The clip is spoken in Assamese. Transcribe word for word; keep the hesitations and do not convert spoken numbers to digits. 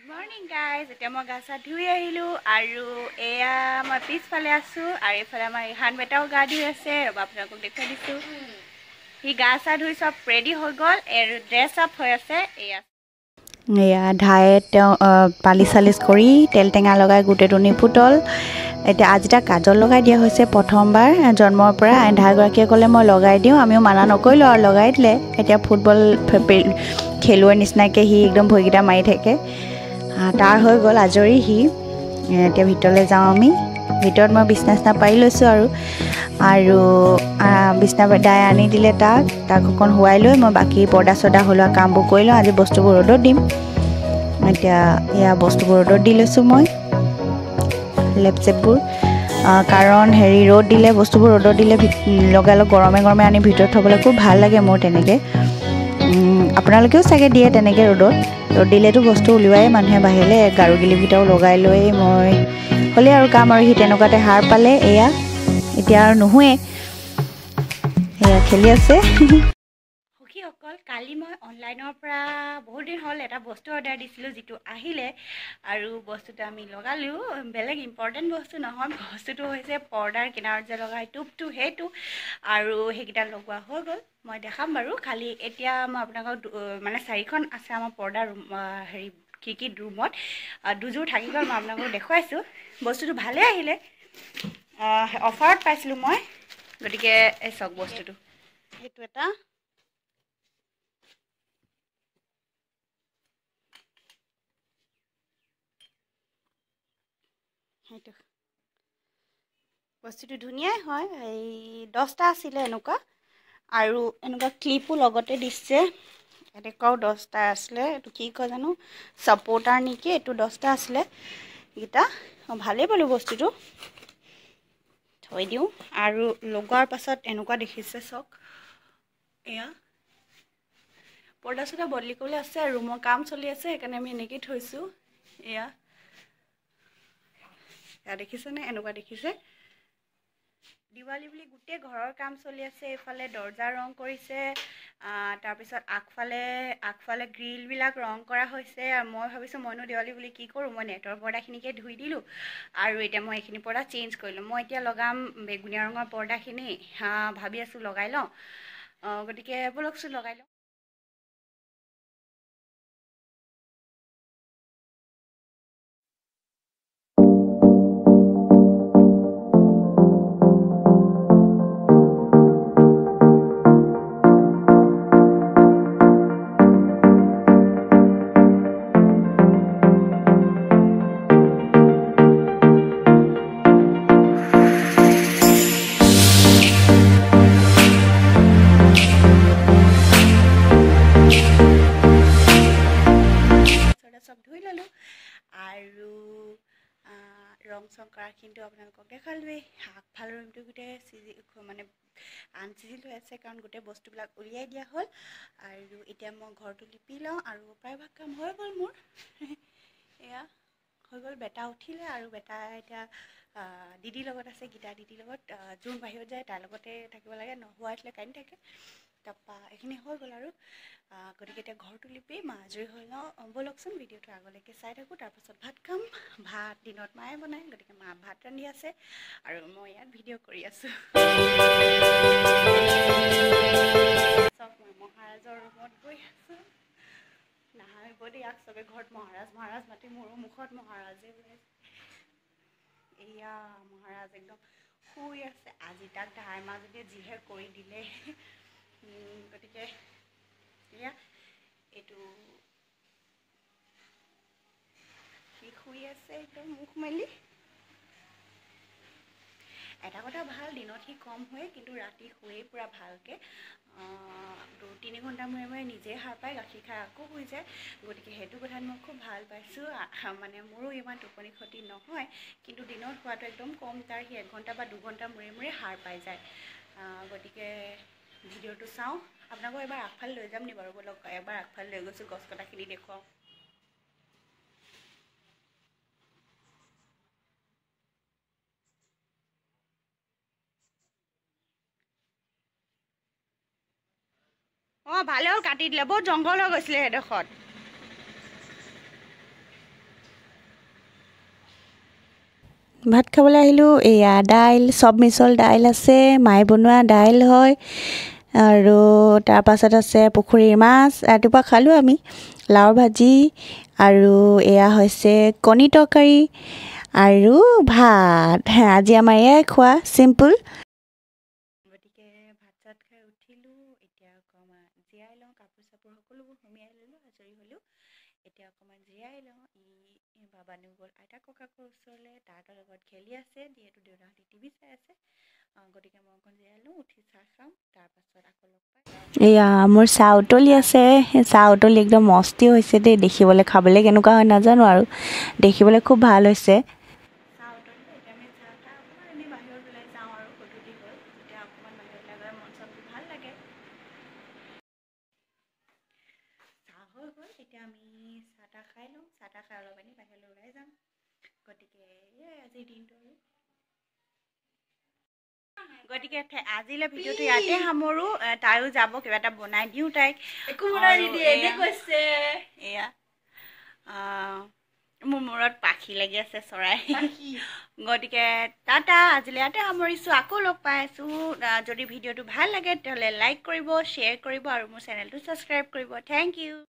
মৰ্নিং গাইজ, এতিয়া মই গা চা ধুই আহিলোঁ আৰু এয়া মই পিছফালে আছোঁ আৰু এইফালে আমাৰ ইহান বেটাও গা ধুই আছে। ৰ'বা আপোনালোকক দেখুৱাই দিছোঁ। সি গা চা ধুই চব ৰেডি হৈ গ'ল আৰু ড্ৰেছ আপ হৈ আছে। এয়া এয়া ধায়ে তেওঁ পালিচ চালিচ কৰি তেল টেঙা লগাই গোটেইটো নিপুতল। এতিয়া আজি তাক কাজল লগাই দিয়া হৈছে প্ৰথমবাৰ জন্মৰ পৰা। ধাইগৰাকীয়ে ক'লে মই লগাই দিওঁ, আমিও মানা নকৰিলোঁ আৰু লগাই দিলে। এতিয়া ফুটবল খেলুৱৈৰ নিচিনাকৈ সি একদম ভৰিকেইটা মাৰি থাকে। তাৰ হৈ গ'ল আজৰি সি। এতিয়া ভিতৰলৈ যাওঁ আমি। ভিতৰত মই বিছনা চিছনা পাৰি লৈছোঁ আৰু আৰু বিছনা দাই আনি দিলে তাক তাক অকণ শুৱাই লৈ মই বাকী পৰ্দা চৰ্দা সলোৱা কামবোৰ কৰি লওঁ। আজি বস্তুবোৰ ৰ'দত দিম। এতিয়া এয়া বস্তুবোৰ ৰ'দত দি লৈছোঁ মই, লেপচেপবোৰ, কাৰণ হেৰি ৰ'দ দিলে বস্তুবোৰ ৰ'দত দিলে লগালগ গৰমে গৰমে আনি ভিতৰত থ'বলৈ খুব ভাল লাগে মোৰ তেনেকৈ। আপোনালোকেও চাগে দিয়ে তেনেকৈ ৰ'দত। ৰ'দ দিলেতো বস্তু উলিওৱাই মানুহে বাহিৰলৈ, গাৰু গিলিকেইটাও লগাই লৈ মই হ'লে আৰু কাম আৰু সি তেনেকুৱাতে সাৰ পালে। এয়া এতিয়া আৰু নুশুৱে, এয়া খেলি আছে। সখীসকল, কালি মই অনলাইনৰ পৰা বহুত দিন হ'ল এটা বস্তু অৰ্ডাৰ দিছিলোঁ, যিটো আহিলে আৰু বস্তুটো আমি লগালোঁ। বেলেগ ইম্পৰ্টেণ্ট বস্তু নহয়, বস্তুটো হৈছে পৰ্দাৰ কিনাৰত যে লগাই টোপটো, সেইটো আৰু সেইকেইটা লগোৱা হৈ গ'ল। মই দেখাম বাৰু। খালি এতিয়া মই আপোনালোকক মানে চাৰিখন আছে আমাৰ পৰ্দাৰ ৰুম, হেৰি খিৰিকী ৰুমত দুযোৰ থাকি গ'ল। মই আপোনালোকক দেখুৱাইছোঁ। বস্তুটো ভালেই আহিলে, অফাৰত পাইছিলোঁ মই। গতিকে এই চাওক বস্তুটো, সেইটো এটা সেইটো বস্তুটো ধুনীয়াই হয়। এই দহটা আছিলে এনেকুৱা, আৰু এনেকুৱা ক্লিপো লগতে দিছে। এনেকুৱাও দহটা আছিলে। এইটো কি কয় জানো, ছাপৰ্টাৰ নেকি, এইটো দহটা আছিলে। এইকেইটা ভালেই পালোঁ বস্তুটো। থৈ দিওঁ আৰু লগোৱাৰ পাছত এনেকুৱা দেখিছে চাওক। এয়া পৰ্দা চৰ্দা বদলি কৰিবলৈ আছে আৰু ৰুমৰ কাম চলি আছে, সেইকাৰণে আমি এনেকৈয়ে থৈছোঁ। এয়া এয়া দেখিছেনে, এনেকুৱা দেখিছে। দিৱালী বুলি গোটেই ঘৰৰ কাম চলি আছে। এইফালে দৰ্জা ৰং কৰিছে, তাৰপিছত আগফালে আগফালে গ্ৰিলবিলাক ৰং কৰা হৈছে। মই ভাবিছোঁ মইনো দেৱালী বুলি কি কৰোঁ, মই নেটৰ পৰ্দাখিনিকে ধুই দিলোঁ আৰু এতিয়া মই এইখিনি পৰ্দা চেঞ্জ কৰিলোঁ। মই এতিয়া লগাম বেগুনীয়া ৰঙৰ পৰ্দাখিনি, ভাবি আছোঁ লগাই লওঁ। গতিকে ব'লকচোন লগাই লওঁ। চব ধুই ল'লোঁ আৰু ৰং চং কৰাখিনিতো আপোনালোকক দেখালোৱেই। আগফাল ৰুমটো গোটেই চিজি মানে আনচিজিল হৈ আছে, কাৰণ গোটেই বস্তুবিলাক উলিয়াই দিয়া হ'ল। আৰু এতিয়া মই ঘৰটো লিপি লওঁ আৰু প্ৰায়ভাগ কাম হৈ গ'ল মোৰ। এয়া হৈ গ'ল। বেটা উঠিলে আৰু বেটা এতিয়া দিদিৰ লগত আছে। গীতা দিদিৰ লগত যোন বাহিৰত যায় তাৰ লগতে থাকিব লাগে, নোহোৱাই থ'লে কান্দি থাকে। তাৰপৰা এইখিনি হৈ গ'ল আৰু গতিকে এতিয়া ঘৰটো লিপি মা আজৰি হৈ লওঁ। ব'লকচোন ভিডিঅ'টো আগলৈকে চাই থাকোঁ। তাৰপাছত ভাত খাম। ভাত দিনত মায়ে বনায়, গতিকে মা ভাত ৰান্ধি আছে আৰু মই ইয়াত ভিডিঅ' কৰি আছোঁ। চব মই মহাৰাজৰ ৰুমত গৈ আছোঁ। নাহাঁহিব দেই, ইয়াক চবে ঘৰত মহাৰাজ মহাৰাজ মাতি মোৰো মুখত মহাৰাজে ওলাইছে। এয়া মহাৰাজ একদম শুই আছে। আজি তাক ধাই মাজতে যিহে কৰি দিলে, গতিকে এয়া এইটো সি শুই আছে একদম মুখ মেলি। এটা কথা ভাল, দিনত সি কম শুৱে, কিন্তু ৰাতি শুৱেই পূৰা ভালকৈ। দুই তিনি ঘণ্টা মূৰে মূৰে নিজেই সাৰ পায়, গাখীৰ খাই আকৌ শুই যায়। গতিকে সেইটো কথাত মই খুব ভাল পাইছোঁ। মানে মোৰো ইমান টোপনি ক্ষতি নহয়, কিন্তু দিনত শুৱাটো একদম কম তাৰ। সি এঘণ্টা বা দুঘণ্টা মূৰে মূৰে সাৰ পাই যায়। গতিকে ভিডিঅ'টো চাওঁ। আপোনালোকক এবাৰ আগফালে লৈ যাম নি বাৰু, ব'লক এবাৰ আগফালে লৈ গৈছোঁ, গছ কটাখিনি দেখুৱাওঁ। অঁ ভালে হ'ল কাটি দিলে, বহুত জংঘল হৈ গৈছিলে সেইডোখৰত। ভাত খাবলৈ আহিলোঁ। এয়া দাইল, চব মিছল দাইল আছে, মায়ে বনোৱা দাইল হয় আৰু তাৰপাছত আছে পুখুৰীৰ মাছ। ৰাতিপুৱা খালোঁ আমি লাওৰ ভাজি আৰু এয়া হৈছে কণী তৰকাৰী আৰু ভাত। আজি আমাৰ এয়াই খোৱা চিম্পুল। গতিকে ভাত চাত খাই উঠিলোঁ। এতিয়া অকণমান জিৰাই লওঁ, কাপোৰ চাপোৰ সকলোবোৰ সুমিয়াই ল'লোঁ, আজৰি হ'লোঁ। এতিয়া অকণমান জিৰাই লওঁ। ই বাবানু গ'ল আইতা ককাকৰ ওচৰলৈ, তাহাঁতৰ লগত খেলি আছে, যিহেতু দেউতাহঁতে টিভি চাই আছে। গতিকে মই অকণ জিৰাই লওঁ, উঠি চাহ খাম, তাৰপাছত আকৌ লগ পাম। এয়া মোৰ চাহ উতলি আছে। চাহ উতলি একদম মস্তি হৈছে দেই, দেখিবলৈ। খাবলৈ কেনেকুৱা হয় নাজানো আৰু দেখিবলৈ খুব ভাল হৈছে। চাহ উতলিলে এতিয়া আমি চাহ খাই অকণমান এনেই বাহিৰত ওলাই যাওঁ আৰু গধূলি হ'ল এতিয়া অকণমান বাহিৰত ওলাই গ'লে মন চনটো ভাল লাগে। চাহ হৈ গ'ল, এতিয়া আমি চাহ তাহ খাই লওঁ। চাহ তাহ খাই অলপ এনেই বাহিৰলৈ ওলাই যাম। গতিকে এয়াই আজিৰ দিনটো আৰু। গতিকে আজিলৈ ভিডিঅ'টো ইয়াতে সামৰোঁ। তাইও যাব, কিবা এটা বনাই দিওঁ তাইক। একো বনাই নিদিয়ে, এনে কৈছে। এয়া মোৰ মূৰত পাখি লাগি আছে, চৰাই। গতিকে টাটা, আজিলৈ ইয়াতে সামৰিছোঁ। আকৌ লগ পাই আছোঁ। যদি ভিডিঅ'টো ভাল লাগে তেতিয়াহ'লে লাইক কৰিব, শ্বেয়াৰ কৰিব আৰু মোৰ চেনেলটো ছাবস্ক্ৰাইব কৰিব। Thank U.